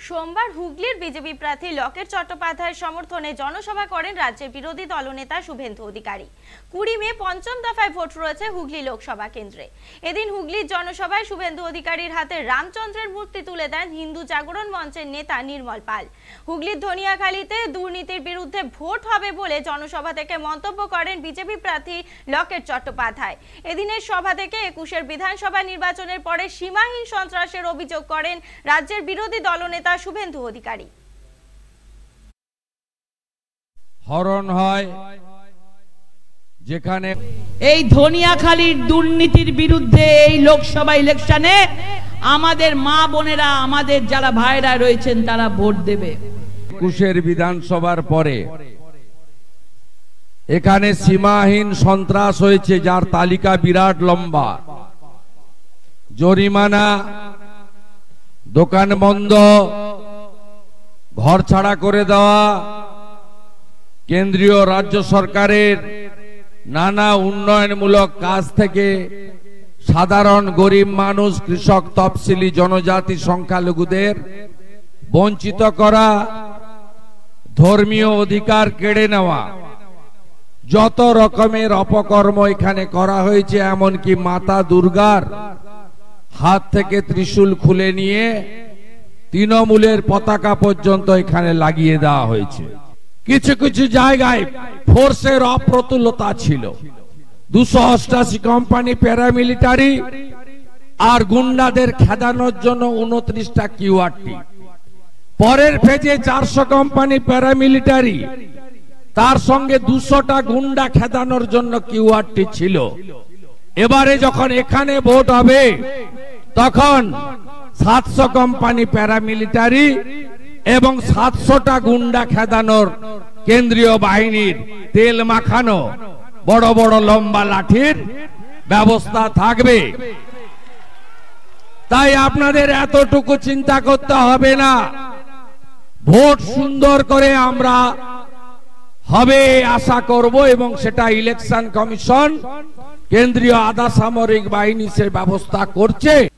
সোমবার হুগলির বিজেপি প্রার্থী লকেট চট্টোপাধ্যায়ের সমর্থনে জনসভা করেন রাজ্যের বিরোধী দলনেতা শুভেন্দু অধিকারী। 20 মে পঞ্চম দফায় ভোট রয়েছে হুগলি লোকসভা কেন্দ্রে। এদিন হুগলির জনসভায় শুভেন্দু অধিকারীর হাতে রামচন্দ্রের মূর্তি তুলে দেন হিন্দু জাগরণ মঞ্চের নেতা নির্মল পাল। হুগলির ধনিয়াখালীতে দুর্নীতির বিরুদ্ধে ভোট হবে বলে জনসভা থেকে মন্তব্য করেন বিজেপি প্রার্থী লকেট চট্টোপাধ্যায়। এদিনের সভা থেকে 21-এর বিধানসভা নির্বাচনের পরে সীমাহীন সন্ত্রাসের অভিযোগ করেন রাজ্যের বিরোধী দলনেতা শুভেন্দু অধিকারী। হরণ হয় যেখানে এই ধনিয়াখালীর দুর্নীতির বিরুদ্ধে এই লোকসভা ইলেকশনে আমাদের মা বোনেরা, আমাদের যারা ভাইরা রয়েছেন তারা ভোট দেবে। 21-এর বিধানসভার পরে এখানে সীমাহীন সন্ত্রাস হয়েছে, যার তালিকা বিরাট লম্বা। জরিমানা, দোকান বন্ধ, ঘর ছাড়া করে দেওয়া, কেন্দ্রীয় রাজ্য সরকারের নানা উন্নয়নমূলক কাজ থেকে সাধারণ গরিব মানুষ, কৃষক, তফসিলি জনজাতি, সংখ্যালঘুদের বঞ্চিত করা, ধর্মীয় অধিকার কেড়ে নেওয়া, যত রকমের অপকর্ম এখানে করা হয়েছে। এমনকি মাতা দুর্গার হাত থেকে ত্রিশূল খুলে নিয়ে তৃণমূলের পতাকা পর্যন্ত এখানে লাগিয়ে দেওয়া হয়েছে। কিছু কিছু জায়গায় ফোর্সের অপ্রতুলতা ছিল। 288 কোম্পানি প্যারামিলিটারি আর গুন্ডাদের খেদানোর জন্য 29টা কিউআরটি। পরের ফেজে 400 কোম্পানি প্যারামিলিটারি, তার সঙ্গে 200টা গুন্ডা খেদানোর জন্য কিউআরটি ছিল। এবারে যখন এখানে ভোট হবে তখন 700 কোম্পানি প্যারামিলিটারি এবং 700টা গুন্ডা খেদানোর কেন্দ্রীয় বাহিনীর তেল মাখানো বড় বড় লম্বা লাঠির ব্যবস্থা থাকবে। তাই আপনাদের এতটুকু চিন্তা করতে হবে না। ভোট সুন্দর করে আমরা হবে আশা করব, এবং সেটা ইলেকশন কমিশন, কেন্দ্রীয় আধা সামরিক বাহিনী সে ব্যবস্থা করছে।